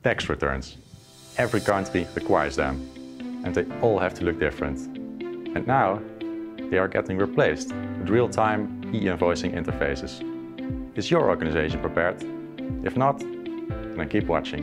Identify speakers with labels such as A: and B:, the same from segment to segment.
A: Tax returns. Every country requires them, and they all have to look different. And now, they are getting replaced with real-time e-invoicing interfaces. Is your organization prepared? If not, then keep watching.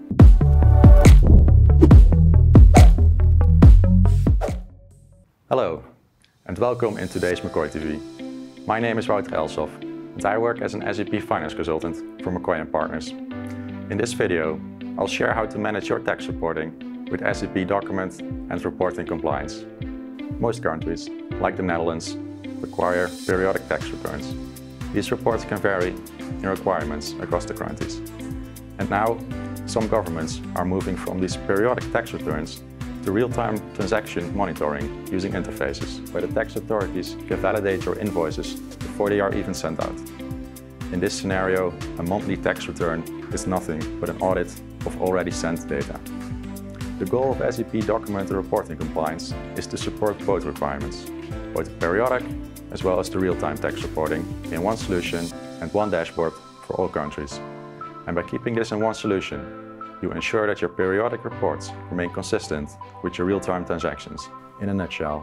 A: Hello, and welcome in today's McCoy TV. My name is Wouter Elshof, and I work as an SAP Finance Consultant for McCoy & Partners. In this video, I'll share how to manage your tax reporting with SAP Document and Reporting Compliance. Most countries, like the Netherlands, require periodic tax returns. These reports can vary in requirements across the countries. And now, some governments are moving from these periodic tax returns to real-time transaction monitoring using interfaces, where the tax authorities can validate your invoices before they are even sent out. In this scenario, a monthly tax return is nothing but an audit of already sent data. The goal of SAP Document Reporting Compliance is to support both requirements, both the periodic as well as the real-time tax reporting in one solution and one dashboard for all countries. And by keeping this in one solution, you ensure that your periodic reports remain consistent with your real-time transactions. In a nutshell,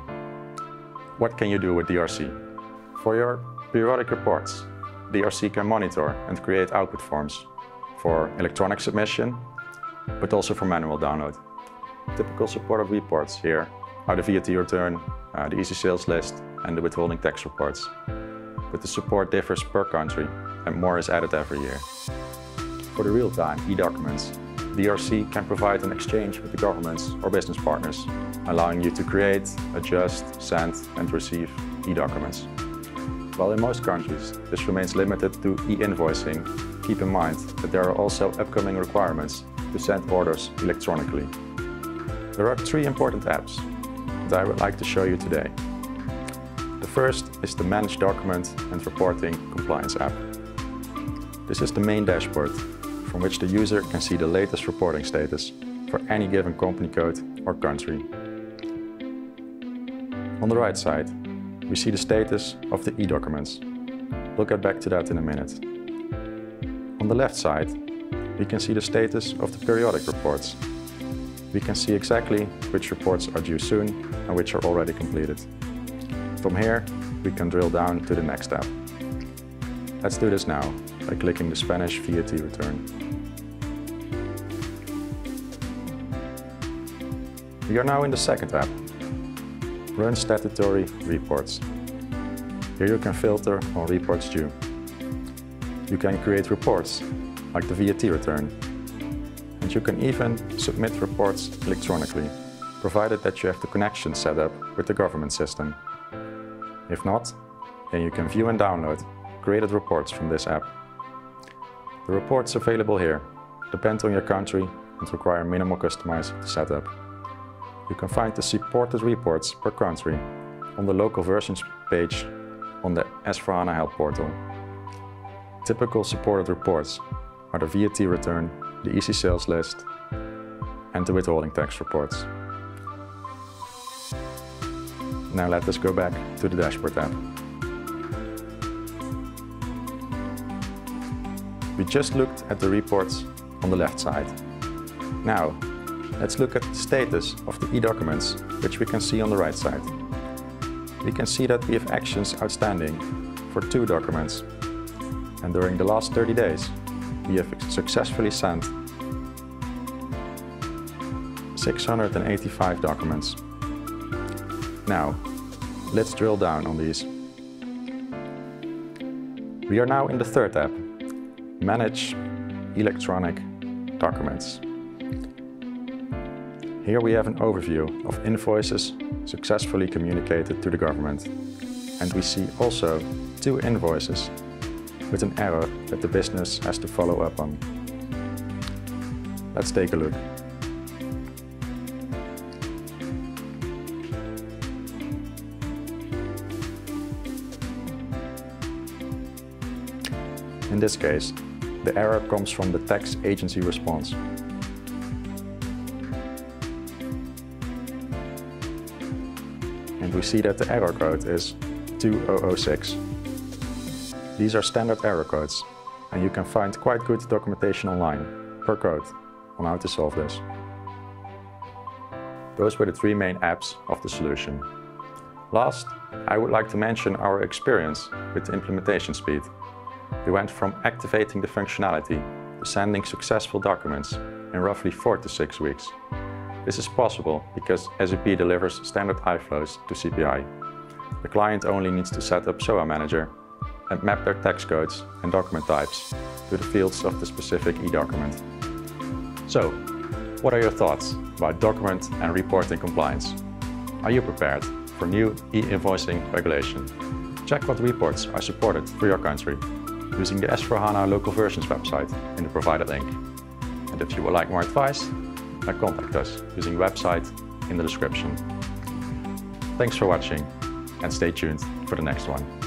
A: what can you do with DRC? For your periodic reports, DRC can monitor and create output forms for electronic submission, but also for manual download. Typical supported reports here are the VAT return, the easy sales list, and the withholding tax reports. But the support differs per country, and more is added every year. For the real-time e-documents, DRC can provide an exchange with the governments or business partners, allowing you to create, adjust, send, and receive e-documents. While in most countries this remains limited to e-invoicing, keep in mind that there are also upcoming requirements to send orders electronically. There are three important apps that I would like to show you today. The first is the Manage Document and Reporting Compliance app. This is the main dashboard from which the user can see the latest reporting status for any given company code or country. On the right side, we see the status of the e-documents. We'll get back to that in a minute. On the left side, we can see the status of the periodic reports. We can see exactly which reports are due soon and which are already completed. From here, we can drill down to the next step. Let's do this now by clicking the Spanish VAT return. We are now in the second app, Run Statutory Reports. Here you can filter on reports due. You can create reports, like the VAT return. And you can even submit reports electronically, provided that you have the connection set up with the government system. If not, then you can view and download created reports from this app. The reports available here depend on your country and require minimal customized setup. You can find the supported reports per country on the local versions page on the S/4HANA Help portal. Typical supported reports are the VAT return, the easy sales list, and the withholding tax reports. Now let us go back to the dashboard app. We just looked at the reports on the left side. Now, let's look at the status of the e-documents, which we can see on the right side. We can see that we have actions outstanding for 2 documents. And during the last 30 days, we have successfully sent 685 documents. Now, let's drill down on these. We are now in the third app, Manage Electronic Documents. Here we have an overview of invoices successfully communicated to the government. And we see also 2 invoices with an error that the business has to follow up on. Let's take a look. In this case, the error comes from the tax agency response. And we see that the error code is 2006. These are standard error codes, and you can find quite good documentation online per code. on how to solve this. Those were the three main apps of the solution. Last, I would like to mention our experience with the implementation speed. We went from activating the functionality to sending successful documents in roughly 4 to 6 weeks. This is possible because SAP delivers standard iFlows to CPI. The client only needs to set up SOA Manager and map their text codes and document types to the fields of the specific e-document. So, what are your thoughts about document and reporting compliance? Are you prepared for new e-invoicing regulation? Check what reports are supported for your country using the S/4HANA local versions website in the provided link. And if you would like more advice, then contact us using the website in the description. Thanks for watching and stay tuned for the next one.